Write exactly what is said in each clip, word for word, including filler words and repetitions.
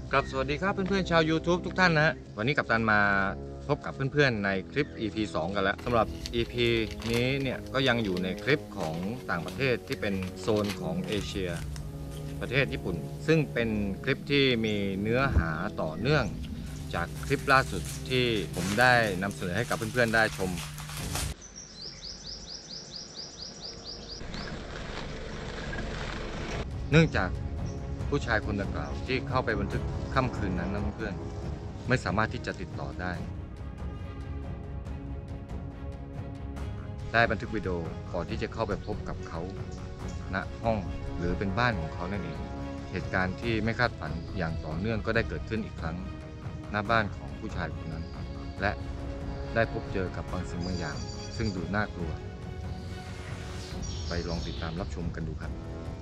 ครับสวัสดีครับเพื่อนๆชาว YouTube ทุกท่านนะฮะวันนี้กัปตันมาพบกับเพื่อนๆในคลิป อี พี สองกันแล้วสำหรับ อี พี นี้เนี่ยก็ยังอยู่ในคลิปของต่างประเทศที่เป็นโซนของเอเชียประเทศญี่ปุ่นซึ่งเป็นคลิปที่มีเนื้อหาต่อเนื่องจากคลิปล่าสุดที่ผมได้นำเสนอให้กับเพื่อนๆได้ชมเนื่องจากผู้ชายคนดังกล่าวที่เข้าไปบันทึกค่ำคืนนั้นนะเพื่อนๆไม่สามารถที่จะติดต่อได้ได้บันทึกวิดีโอก่อนที่จะเข้าไปพบกับเขาณห้องหรือเป็นบ้านของเขานั่นเองเหตุการณ์ที่ไม่คาดฝันอย่างต่อเนื่องก็ได้เกิดขึ้นอีกครั้งหน้าบ้านของผู้ชายคนนั้นและได้พบเจอกับบางสิ่งบางอย่างซึ่งดูน่ากลัวไปลองติดตามรับชมกันดูครับ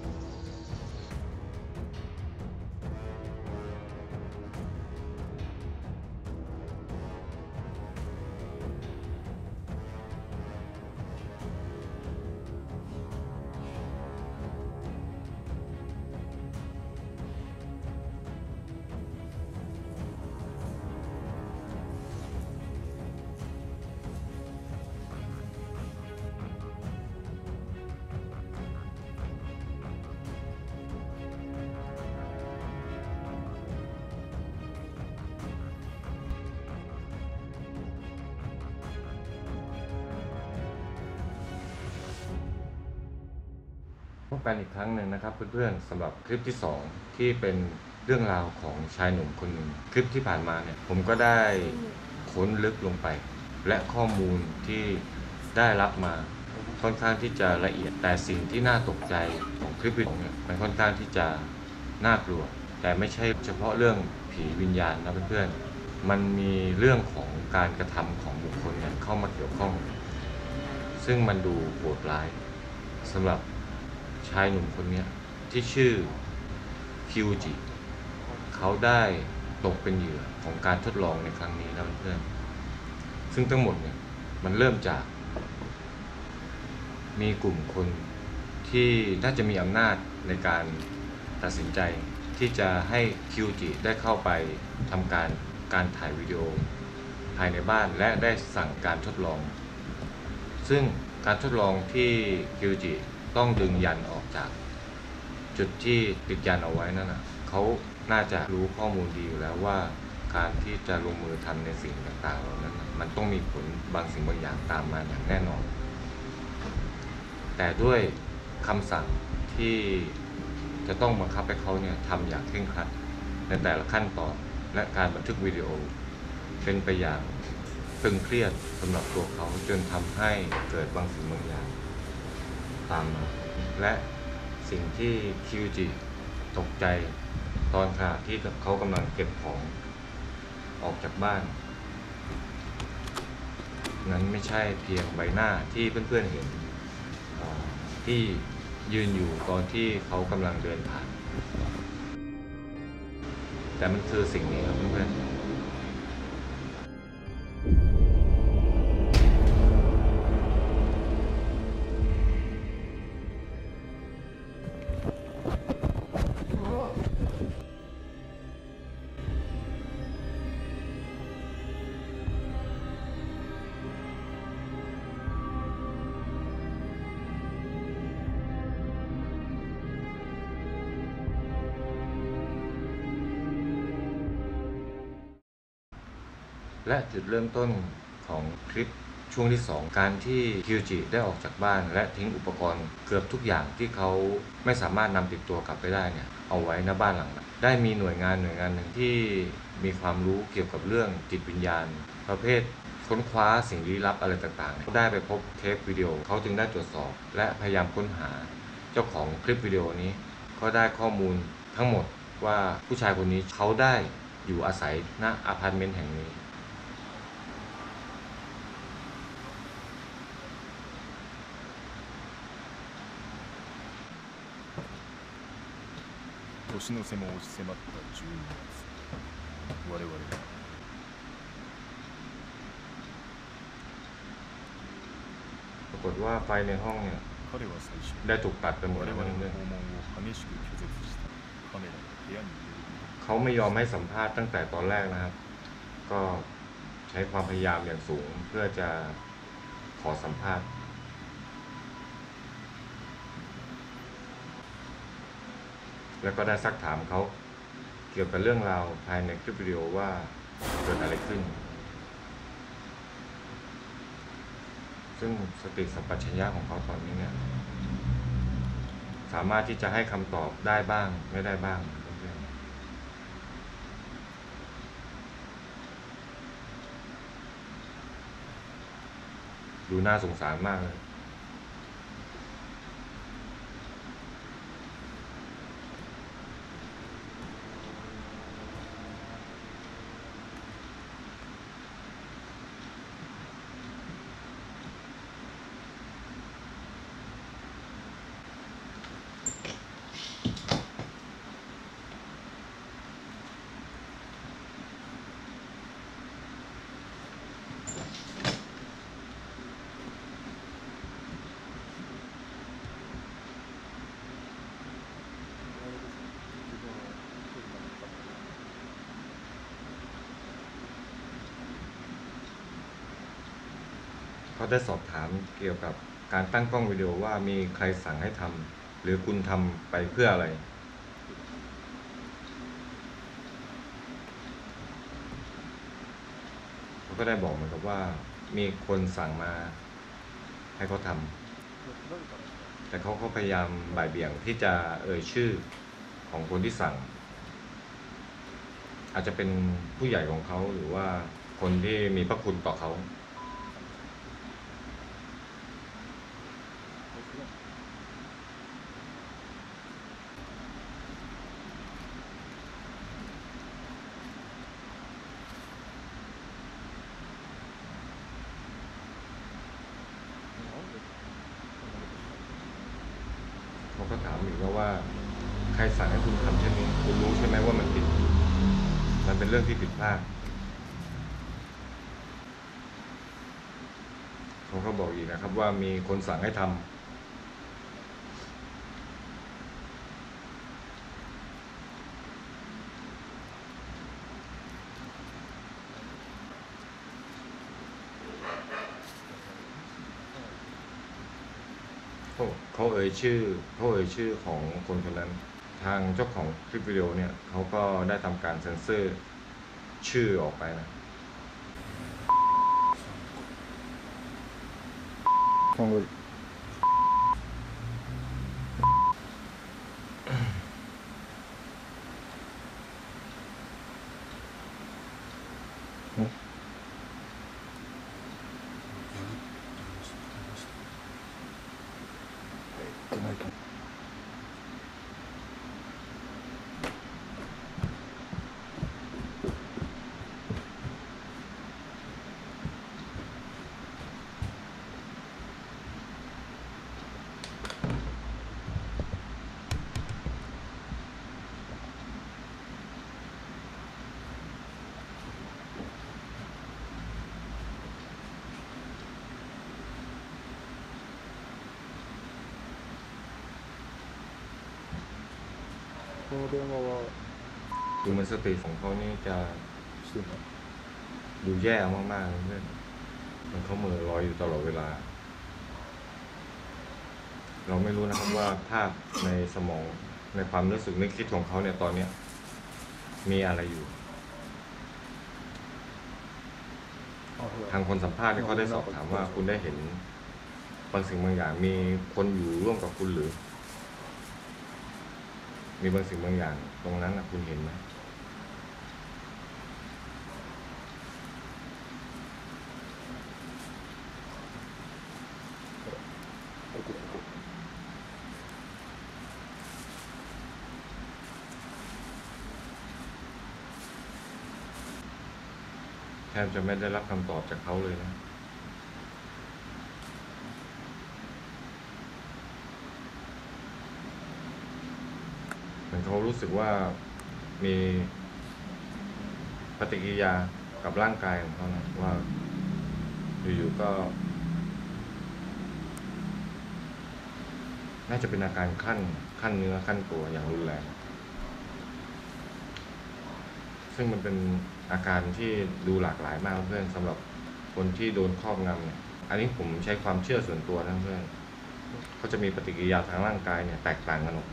พบกันอีกครั้งหนึ่งนะครับเพื่อนๆสำหรับคลิปที่สองที่เป็นเรื่องราวของชายหนุ่มคนหนึ่งคลิปที่ผ่านมาเนี่ยผมก็ได้ค้นลึกลงไปและข้อมูลที่ได้รับมาค่อนข้างที่จะละเอียดแต่สิ่งที่น่าตกใจของคลิปวิดีโอเนี่ยมันค่อนข้างที่จะน่ากลัวแต่ไม่ใช่เฉพาะเรื่องผีวิญญาณนะเพื่อนๆมันมีเรื่องของการกระทำของบุคคลเนี่ยเข้ามาเกี่ยวข้องซึ่งมันดูโหดร้ายสำหรับชายหนุ่มคนนี้ที่ชื่อคิวจิเขาได้ตกเป็นเหยื่อของการทดลองในครั้งนี้นะเพื่อนๆซึ่งทั้งหมดเนี่ยมันเริ่มจากมีกลุ่มคนที่น่าจะมีอำนาจในการตัดสินใจที่จะให้คิวจิได้เข้าไปทำการการถ่ายวิดีโอภายในบ้านและได้สั่งการทดลองซึ่งการทดลองที่คิวจิต้องดึงยันออกจากจุดที่ติดยันเอาไว้นั่นนะเขาน่าจะรู้ข้อมูลดีอยู่แล้วว่าการที่จะลงมือทำในสิ่งต่างๆเหล่านั้นมันต้องมีผลบางสิ่งบางอย่างตามมาอย่างแน่นอนแต่ด้วยคำสั่งที่จะต้องบังคับให้เขาเนี่ยทำอย่างเคร่งครัดในแต่ละขั้นตอนและการบันทึกวิดีโอเป็นไปอย่างตึงเครียดสำหรับตัวเขาจนทำให้เกิดบางสิ่งบางอย่างตามมาและสิ่งที่คิวจิตกใจตอนขณะที่เขากำลังเก็บของออกจากบ้านนั้นไม่ใช่เพียงใบหน้าที่เพื่อนๆเห็นที่ยืนอยู่ตอนที่เขากำลังเดินผ่านแต่มันคือสิ่งนี้ครับเพื่อนๆและจุดเริ่มต้นของคลิปช่วงที่สองการที่คิวจิได้ออกจากบ้านและทิ้งอุปกรณ์เกือบทุกอย่างที่เขาไม่สามารถนำติดตัวกลับไปได้เนี่ยเอาไว้ณบ้านหลังนั้นได้มีหน่วยงานหน่วยงานหนึ่งที่มีความรู้เกี่ยวกับเรื่องจิตวิญญาณประเภทค้นคว้าสิ่งลี้ลับอะไรต่างๆเขาได้ไปพบเทปวิดีโอเขาจึงได้ตรวจสอบและพยายามค้นหาเจ้าของคลิปวิดีโอนี้ก็ได้ข้อมูลทั้งหมดว่าผู้ชายคนนี้เขาได้อยู่อาศัยณอพาร์ตเมนต์แห่งนี้年の瀬も押し迫ったじゅうにがつ我々はปรากฏว่าไฟในห้องเนี่ย彼は最初ได้ถูกตัดไปหมด我แล้ว 々のเพื่อน訪問を激しく拒絶したカメラが部屋に入れるๆเขเขาไม่ยอมให้สัมภาษณ์ตั้งแต่ตอนแรกนะครับ ก็ใช้ความพยายามอย่างสูงเพื่อจะขอสัมภาษณ์ แล้วก็ได้ซักถามเขาเกี่ยวกับเรื่องราวภายในคลิปวิดีโอว่าเกิดอะไรขึ้น ซึ่งสติสัมปชัญญะของเขาตอนนี้เนี่ยสามารถที่จะให้คำตอบได้บ้างไม่ได้บ้างเพื่อนๆดูน่าสงสารมากเลยเขาได้สอบถามเกี่ยวกับการตั้งกล้องวิดีโอว่ามีใครสั่งให้ทำหรือคุณทำไปเพื่ออะไรเขาก็ได้บอกเหมือนกับว่ามีคนสั่งมาให้เขาทำแต่เขาก็พยายามบ่ายเบี่ยงที่จะเอ่ยชื่อของคนที่สั่งอาจจะเป็นผู้ใหญ่ของเขาหรือว่าคนที่มีพระคุณต่อเขาเขาก็ถามอีกแล้วว่าใครสั่งให้คุณทำเช่นนี้คุณรู้ใช่ไหมว่ามันผิดมันเป็นเรื่องที่ผิดพลาดเขาก็บอกอีกนะครับว่ามีคนสั่งให้ทำเขาเขาเอ่ยชื่อเขาเอ่ยชื่อของคนคนนั้นทางเจ้าของคลิปวิดีโอเนี่ยเขาก็ได้ทำการเซ็นเซอร์ชื่อออกไปนะ今後 この電話はดูเหมือนสติของเขานี่จะしてないดูแย่มากๆเลยเพื่อนมันเขาเหมือลอยอยู่ตลอดเวลา เราไม่รู้นะครับว่าภาพในสมองในความรู้สึกนึกคิดของเขาเนี่ยตอนเนี้ยมีอะไรอยู่あほらทางคนสัมภาษณ์เนี่ยเขาได้สอบถามว่าคุณได้เห็นบางสิ่งบางอย่างมีคนอยู่ร่วมกับคุณหรือ มีบางสิ่งบางอย่างตรงนั้นนะคุณเห็นไหมここここแทบจะไม่ได้รับคำตอบจากเขาเลยนะ เหมือนเขารู้สึกว่ามีปฏิกิริยากับร่างกายของเขานะว่าอยู่ๆก็ น่าจะเป็นอาการขั้นขั้นเนื้อขั้นตัวอย่างรุนแรงซึ่งมันเป็นอาการที่ดูหลากหลายมากเพื่อนสำหรับคนที่โดนครอบงำเนี่ยอันนี้ผมใช้ความเชื่อส่วนตัวนะเพื่อนเขาจะมีปฏิกิริยาทางร่างกายเนี่ยแตกต่างกันออกไป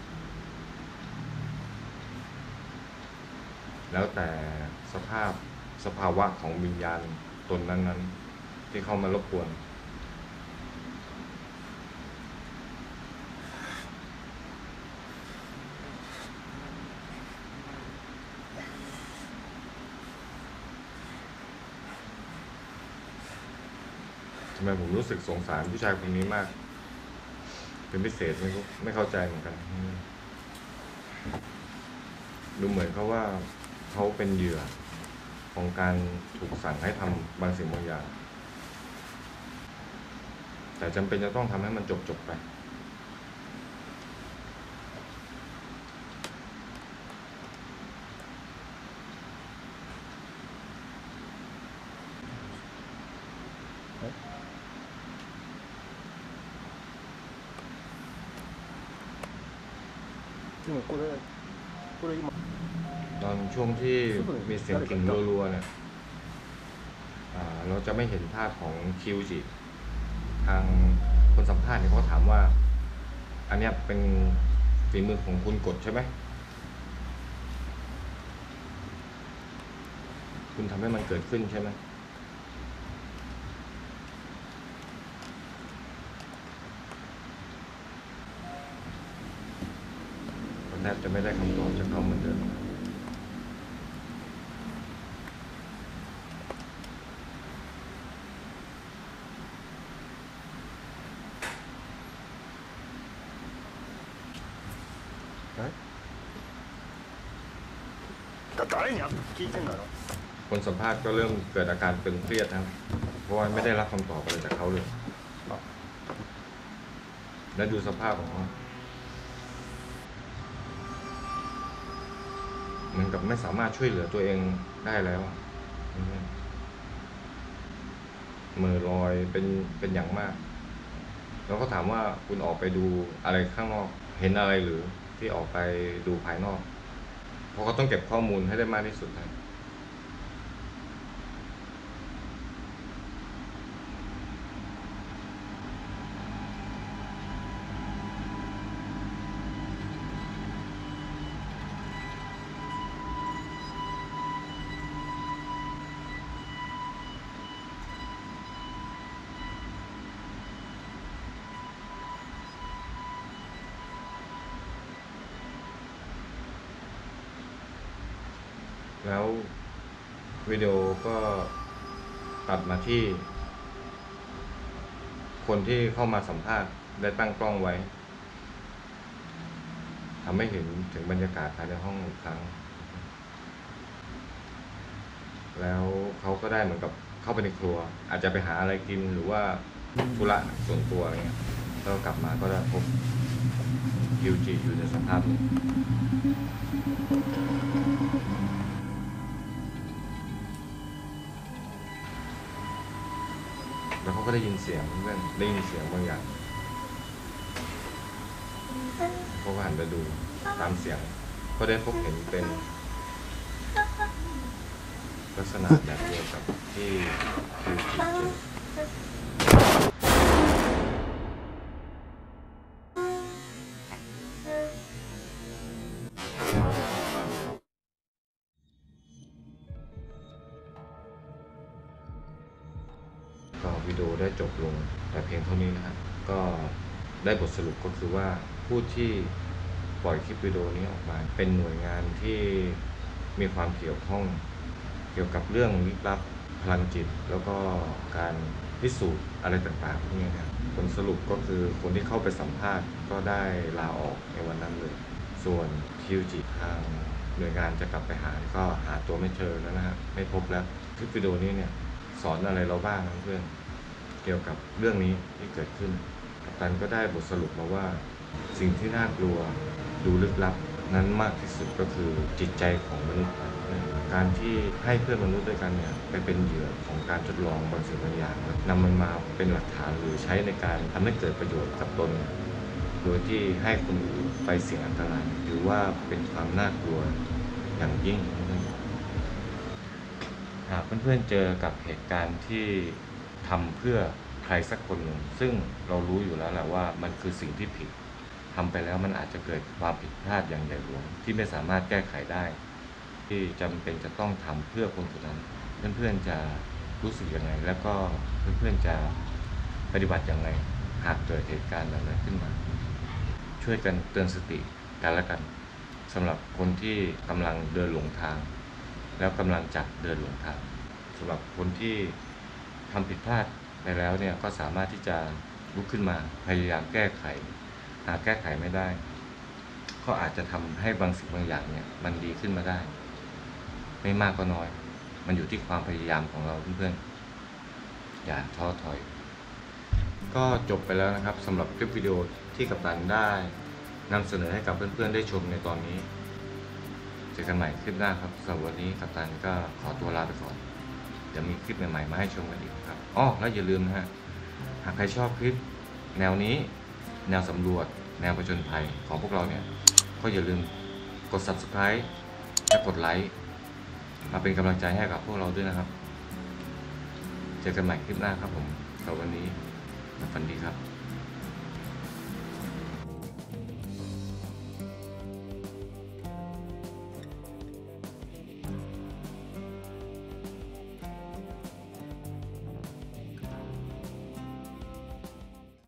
แล้วแต่สภาพสภาวะของวิญญาณตนนั้นๆที่เข้ามารบกวนทำไมผมรู้สึกสงสารผู้ชายคนนี้มากเป็นพิเศษไม่รู้ไม่เข้าใจเหมือนกันดูเหมือนเขาว่าเขาเป็นเหยื่อของการถูกสั่งให้ทำบางสิ่งบางอย่างแต่จำเป็นจะต้องทำให้มันจบจบไปでもこれこれ今ตอนช่วงที่มีเสียงกิ่งรัวๆเนี่ยอ่าเราจะไม่เห็นภาพของคิวจิทางคนสัมภาษณ์เนี่ยเขาถามว่าอันเนี้ยเป็นฝีมือของคุณกดใช่ไหมคุณทำให้มันเกิดขึ้นใช่ไหมแทบจะไม่ได้คำตอบจากเขาเหมือนเดิมだ誰に聞いてんだろคนสัมภาษณ์ก็เริ่มเกิดอาการตึงเครียดนะครับเพราะว่าไม่ได้รับคำตอบอะไรจากเขาเลยและดูสภาพของเขาเหมือนกับไม่สามารถช่วยเหลือตัวเองได้แล้วมือลอยเป็นเป็นอย่างมากแล้วก็ถามว่าคุณออกไปดูอะไรข้างนอกเห็นอะไรหรือที่ออกไปดูภายนอกเพราะเขาต้องเก็บข้อมูลให้ได้มากที่สุดนะแล้ววิดีโอก็ตัดมาที่คนที่เข้ามาสัมภาษณ์ได้ตั้งกล้องไว้ทำให้เห็นถึงบรรยากาศภายในห้องอีกครั้งแล้วเขาก็ได้เหมือนกับเข้าไปในครัวอาจจะไปหาอะไรกินหรือว่าธุระส่วนตัวอะไรเงี้ยแล้วกลับมาก็ได้พบคิวจิอยู่ในสภาพนี้แล้วเขาก็ได้ยินเสียงเพื่อนได้ยินเสียงบางอย่างเขาก็หันไปดูตามเสียงก็ได้พบเห็นเป็นลักษณะแบบเดียวกับที่คิวจิเจอก็วิดีโอได้จบลงแต่เพียงเท่านี้นะครับก็ได้บทสรุปก็คือว่าผู้ที่ปล่อยคลิปวิดีโอนี้ออกมาเป็นหน่วยงานที่มีความเกี่ยวข้องเกี่ยวกับเรื่องลึกลับพลังจิตแล้วก็การพิสูจน์อะไรต่างๆพวกนี้ครับผลสรุปก็คือคนที่เข้าไปสัมภาษณ์ก็ได้ลาออกในวันนั้นเลยส่วนคิวจิทางหน่วยงานจะกลับไปหาก็หาตัวไม่เจอแล้วนะฮะไม่พบแล้วคลิปวิดีโอนี้เนี่ยสอนอะไรเราบ้างเพื่อนเกี่ยวกับเรื่องนี้ที่เกิดขึ้นกัปตันก็ได้บทสรุปมาว่าสิ่งที่น่ากลัวดูลึกลับนั้นมากที่สุดก็คือจิตใจของมนุษย์การที่ให้เพื่อนมนุษย์ด้วยกันเนี่ยไปเป็นเหยื่อของการทดลองบางสิ่งบางอย่างนำมันมาเป็นหลักฐานหรือใช้ในการทำให้เกิดประโยชน์กับตนโดยที่ให้คนอื่นไปเสี่ยงอันตรายหรือว่าเป็นความน่ากลัวอย่างยิ่งหากเพื่อนๆเจอกับเหตุการณ์ที่ทำเพื่อใครสักคนหนึ่งซึ่งเรารู้อยู่แล้วแหละว่ามันคือสิ่งที่ผิดทำไปแล้วมันอาจจะเกิดความผิดพลาดอย่างใหญ่หลวงที่ไม่สามารถแก้ไขได้ที่จำเป็นจะต้องทำเพื่อคนคนนั้นเพื่อนๆจะรู้สึกยังไงแล้วก็เพื่อนๆจะปฏิบัติอย่างไรหากเกิดเหตุการณ์แบบนั้นขึ้นมาช่วยกันเตือนสติกันและกันสำหรับคนที่กำลังเดินหลงทางแล้วกำลังจะเดินหลงทางสำหรับคนที่ทำผิดพลาดไปแล้วเนี่ยก็สามารถที่จะลุกขึ้นมาพยายามแก้ไขหากแก้ไขไม่ได้ก็อาจจะทำให้บางสิ่งบางอย่างเนี่ยมันดีขึ้นมาได้ไม่มากก็น้อยมันอยู่ที่ความพยายามของเราเพื่อนๆอย่าท้อถอยก็จบไปแล้วนะครับสำหรับคลิปวิดีโอที่กัปตันได้นำเสนอให้กับเพื่อนๆได้ชมในตอนนี้เจอกันใหม่คลิปหน้าครับสำหรับวันนี้กัปตันก็ขอตัวลาไปก่อนเดี๋ยวมีคลิปใหม่ๆมาให้ชมกันอีกครับอ้อแล้วอย่าลืมนะฮะหากใครชอบคลิปแนวนี้แนวสำรวจแนวผจญภัยของพวกเราเนี่ยก็อย่าลืมกด ซับสไครบ์ และกดไลค์มาเป็นกำลังใจให้กับพวกเราด้วยนะครับเจอกันใหม่คลิปหน้าครับผมสำหรับวันนี้ฝันดีครับ